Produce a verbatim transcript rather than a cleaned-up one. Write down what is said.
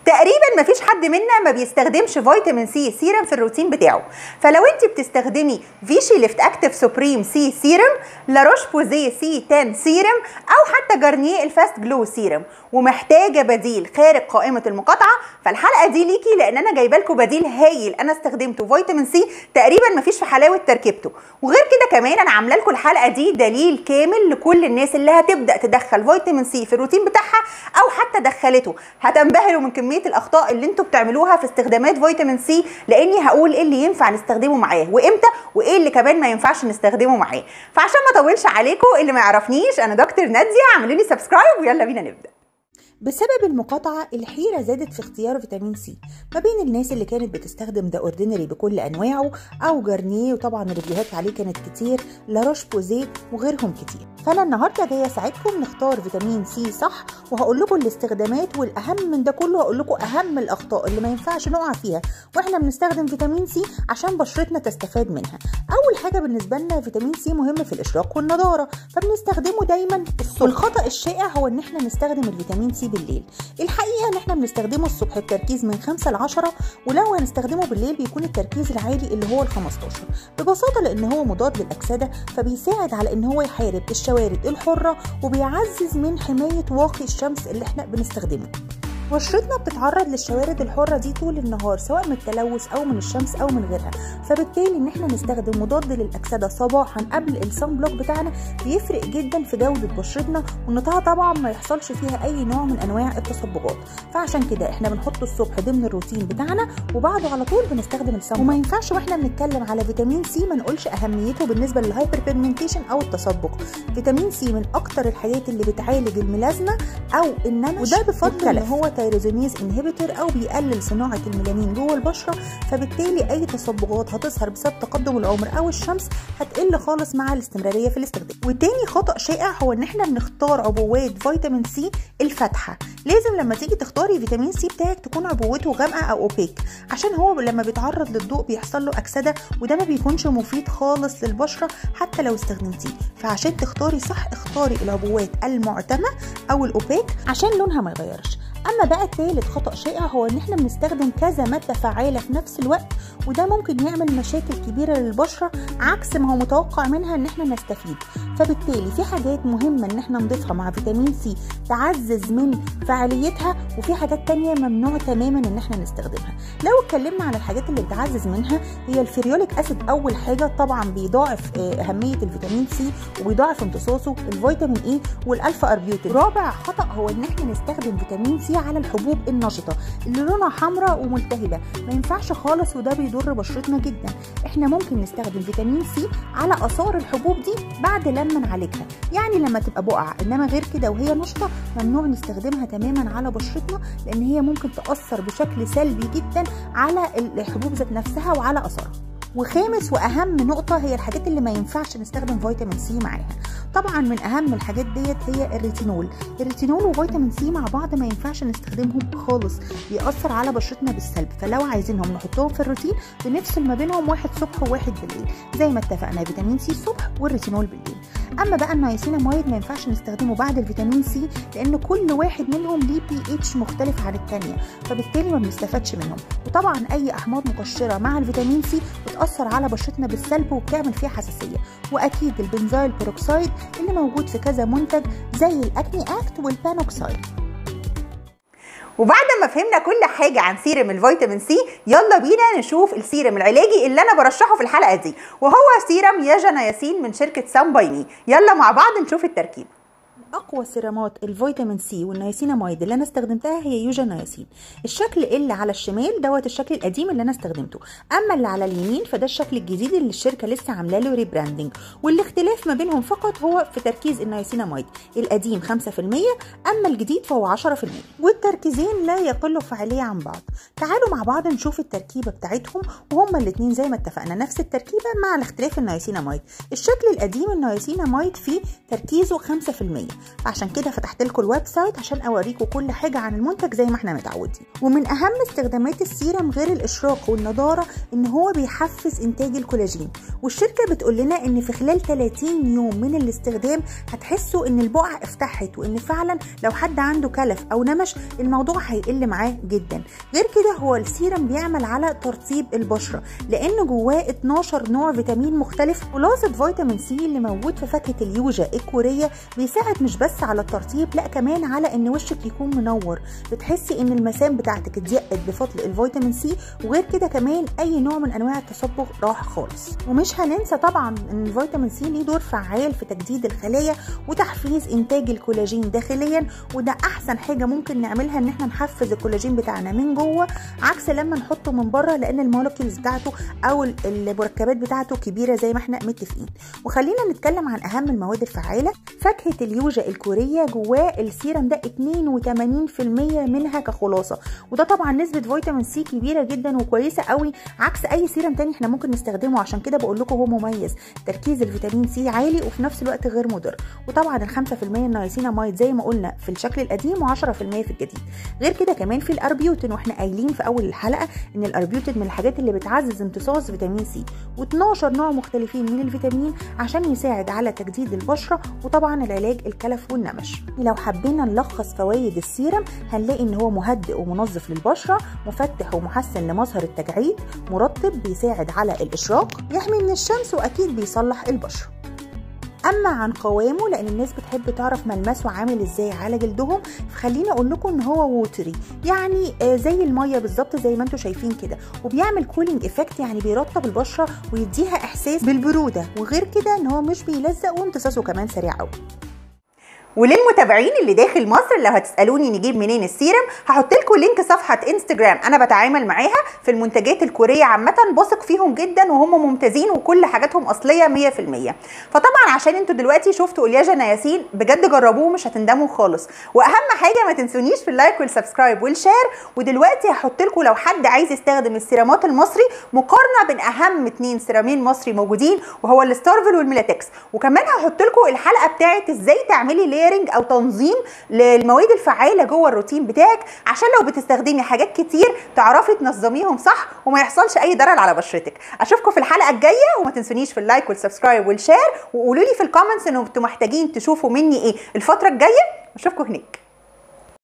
تقريبا مفيش حد منا ما بيستخدمش فيتامين سي سيرم في الروتين بتاعه. فلو انت بتستخدمي فيشي ليفت اكتف سوبريم سي سيرم، لاروش بوزي سي عشرة سيرم، او حتى جارنيه الفاست جلو سيرم، ومحتاجه بديل خارج قائمه المقاطعه، فالحلقه دي ليكي، لان انا جايبه لكم بديل هايل انا استخدمته فيتامين سي تقريبا مفيش في حلاوه تركيبته. وغير كده كمان انا عامله لكم الحلقه دي دليل كامل لكل الناس اللي هتبدا تدخل فيتامين سي في الروتين بتاعها او حتى دخلته. هتنبهروا من كميه الاخطاء اللي انتوا بتعملوها في استخدامات فيتامين سي، لاني هقول ايه اللي ينفع نستخدمه معاه وامتى، وايه اللي كمان ما ينفعش نستخدمه معاه. فعشان ما اطولش عليكم، اللي ما يعرفنيش انا دكتور ناديه، اعملوا لي سبسكرايب ويلا بينا نبدا. بسبب المقاطعة الحيرة زادت في اختيار فيتامين سي ما بين الناس اللي كانت بتستخدم ذا اوردينري بكل انواعه او جارنيه، وطبعا الريفيوهات عليه كانت كتير، لاروش بوزي وغيرهم كتير. فانا النهارده جايه اساعدكم نختار فيتامين سي صح، وهقول لكم الاستخدامات، والاهم من ده كله هقول لكم اهم الاخطاء اللي ما ينفعش نقع فيها واحنا بنستخدم فيتامين سي عشان بشرتنا تستفاد منها. اول حاجه بالنسبه لنا فيتامين سي مهم في الاشراق والنضاره، فبنستخدمه دايما الصبح. والخطا الشائع هو ان احنا نستخدم الفيتامين سي بالليل. الحقيقه ان احنا بنستخدمه الصبح بتركيز من خمسة ل عشرة، ولو هنستخدمه بالليل بيكون التركيز العالي اللي هو ال خمستاشر، ببساطه لان هو مضاد للاكسده، فبيساعد على ان هو يحارب الشوارد الحره، وبيعزز من حمايه واقي الشمس اللي احنا بنستخدمه. بشرتنا بتتعرض للشوارد الحرة دي طول النهار، سواء من التلوث او من الشمس او من غيرها، فبالتالي ان احنا نستخدم مضاد للاكسده صباحا قبل الصن بلوك بتاعنا بيفرق جدا في جوده بشرتنا، وانها طبعا ما يحصلش فيها اي نوع من انواع التصبغات. فعشان كده احنا بنحطه الصبح ضمن الروتين بتاعنا، وبعده على طول بنستخدم الصن. وما ينفعش واحنا بنتكلم على فيتامين سي ما نقولش اهميته بالنسبه للهايبر بيجمنتيشن او التصبغ. فيتامين سي من اكتر الحاجات اللي بتعالج الميلازما او النمش، وده بفضل ان هو تيروزينيز انهبيتور او بيقلل صناعه الميلانين جوه البشره، فبالتالي اي تصبغات هتظهر بسبب تقدم العمر او الشمس هتقل خالص مع الاستمراريه في الاستخدام. وتاني خطا شائع هو ان احنا بنختار عبوات فيتامين سي الفاتحه. لازم لما تيجي تختاري فيتامين سي بتاعك تكون عبوته غامقه او اوبيك، عشان هو لما بيتعرض للضوء بيحصل له اكسده، وده ما بيكونش مفيد خالص للبشره حتى لو استخدمتيه. فعشان تختاري صح اختاري العبوات المعتمه او الاوبيك عشان لونها ما يغيرش. اما بقى ثالث خطا شائع هو ان احنا بنستخدم كذا ماده فعاله في نفس الوقت، وده ممكن يعمل مشاكل كبيره للبشره عكس ما هو متوقع منها ان احنا نستفيد. فبالتالي في حاجات مهمه ان احنا نضيفها مع فيتامين سي تعزز من فعاليتها، وفي حاجات تانية ممنوع تماما ان احنا نستخدمها. لو اتكلمنا على الحاجات اللي بتعزز منها، هي الفيريوليك اسيد اول حاجه، طبعا بيضاعف اهميه الفيتامين سي وبيضاعف امتصاصه، الفيتامين اي والالفا اربيوتين. رابع خطا هو ان احنا نستخدم فيتامين سي على الحبوب النشطه اللي لونها حمراء وملتهبه، ما ينفعش خالص، وده بيضر بشرتنا جدا. احنا ممكن نستخدم فيتامين سي على اثار الحبوب دي بعد لما نعالجها، يعني لما تبقى بقع، انما غير كده وهي نشطه ممنوع نستخدمها تماما على بشرتنا، لان هي ممكن تاثر بشكل سلبي جدا على الحبوب ذات نفسها وعلى اثارها. وخامس واهم نقطه هي الحاجات اللي ما ينفعش نستخدم فيتامين سي معاها. طبعا من اهم الحاجات ديت هي الريتينول. الريتينول وفيتامين سي مع بعض ما ينفعش نستخدمهم خالص، بيأثر على بشرتنا بالسلب. فلو عايزينهم نحطهم في الروتين بنفصل ما بينهم، واحد صبح وواحد بالليل زي ما اتفقنا، فيتامين سي الصبح والريتينول بالليل. اما بقى النياسيناميد ما ينفعش نستخدمه بعد الفيتامين سي، لان كل واحد منهم ليه بي اتش مختلف عن الثانيه، فبالتالي ما بنستفادش منهم. وطبعا اي احماض مقشره مع الفيتامين سي بتاثر على بشرتنا بالسلب وبتعمل فيها حساسيه. واكيد البنزايل بيروكسيد اللي موجود في كذا منتج زي الاكني اكت والبانوكسيد. وبعد ما فهمنا كل حاجه عن سيرم الفيتامين سي، يلا بينا نشوف السيرم العلاجي اللي انا برشحه في الحلقه دي، وهو سيرم ياجا نياسين من شركه سان باي مي. يلا مع بعض نشوف التركيب. اقوى سيرامات الفيتامين سي والنياسيناميد اللي انا استخدمتها هي يوجا نياسين. الشكل اللي على الشمال دوت الشكل القديم اللي انا استخدمته، اما اللي على اليمين فده الشكل الجديد اللي الشركه لسه عامله له ريبراندنج، والاختلاف ما بينهم فقط هو في تركيز النياسيناميد. القديم خمسة في المية اما الجديد فهو عشرة في المية، والتركيزين لا يقلوا فعاليه عن بعض. تعالوا مع بعض نشوف التركيبه بتاعتهم، وهما الاثنين زي ما اتفقنا نفس التركيبه مع الاختلاف النياسيناميد. الشكل القديم النياسيناميد فيه تركيزه خمسة في المية، فعشان كده فتحت لكم الويب سايت عشان اوريكم كل حاجه عن المنتج زي ما احنا متعودين. ومن اهم استخدامات السيرم غير الاشراق والنضاره ان هو بيحفز انتاج الكولاجين، والشركه بتقول لنا ان في خلال ثلاثين يوم من الاستخدام هتحسوا ان البقع افتحت، وان فعلا لو حد عنده كلف او نمش الموضوع هيقل معاه جدا. غير كده هو السيرم بيعمل على ترطيب البشره لان جواه اتناشر نوع فيتامين مختلف. خلاصه فيتامين سي اللي موجود في فاكهه اليوجا الكوريه بيساعد مش بس على الترطيب، لا كمان على ان وشك يكون منور، بتحسي ان المسام بتاعتك اتضيقت بفضل الفيتامين سي. وغير كده كمان اي نوع من انواع التصبغ راح خالص. ومش هننسى طبعا ان الفيتامين سي ليه دور فعال في تجديد الخلايا وتحفيز انتاج الكولاجين داخليا، وده احسن حاجه ممكن نعملها ان احنا نحفز الكولاجين بتاعنا من جوه، عكس لما نحطه من بره لان المولكيولز بتاعته او المركبات بتاعته كبيره زي ما احنا متفقين. وخلينا نتكلم عن اهم المواد الفعاله. فاكهه اليوجا الكوريه جواه السيرم ده اتنين وتمانين في المية منها كخلاصه، وده طبعا نسبه فيتامين سي كبيره جدا وكويسه قوي عكس اي سيرم تاني احنا ممكن نستخدمه. عشان كده بقول لكم هو مميز، تركيز الفيتامين سي عالي وفي نفس الوقت غير مضر. وطبعا ال خمسة في المية النياسيناميد زي ما قلنا في الشكل القديم وعشرة في المية في الجديد. غير كده كمان في الاربيوتين، واحنا قايلين في اول الحلقه ان الاربيوتين من الحاجات اللي بتعزز امتصاص فيتامين سي، واتناشر نوع مختلفين من الفيتامين عشان يساعد على تجديد البشره وطبعا العلاج الكلف والنمش. لو حبينا نلخص فوائد السيرم هنلاقي ان هو مهدئ ومنظف للبشره، مفتح ومحسن لمظهر التجاعيد، مرطب بيساعد على الاشراق، يحمي من الشمس، واكيد بيصلح البشره. اما عن قوامه لان الناس بتحب تعرف ملمسه عامل ازاي على جلدهم، فخليني اقول لكم ان هو ووتري، يعني زي الميه بالظبط زي ما انتم شايفين كده، وبيعمل كولينج افكت يعني بيرطب البشره ويديها احساس بالبروده. وغير كده ان هو مش بيلزق وامتصاصه كمان سريع قوي. وللمتابعين اللي داخل مصر لو هتسالوني نجيب منين السيرم، هحط لكم لينك صفحه انستجرام انا بتعامل معاها في المنتجات الكوريه عامه، بثق فيهم جدا وهم ممتازين وكل حاجاتهم اصليه مية في المية. فطبعا عشان انتوا دلوقتي شفتوا الياجا نياسين بجد جربوه مش هتندموا خالص. واهم حاجه ما تنسونيش في اللايك والسبسكرايب والشير. ودلوقتي هحط لكم لو حد عايز يستخدم السيرامات المصري مقارنه بين اهم اتنين سيرامين مصري موجودين وهو الستارفل والميلاتكس. وكمان هحط لكم الحلقه بتاعت ازاي تعملي ليه او تنظيم للمواد الفعاله جوه الروتين بتاعك، عشان لو بتستخدمي حاجات كتير تعرفي تنظميهم صح وما يحصلش اي ضرر على بشرتك. اشوفكم في الحلقه الجايه، وما تنسونيش في اللايك والسبسكرايب والشير، وقولوا لي في الكومنتس انتوا محتاجين تشوفوا مني ايه الفتره الجايه. اشوفكم هناك.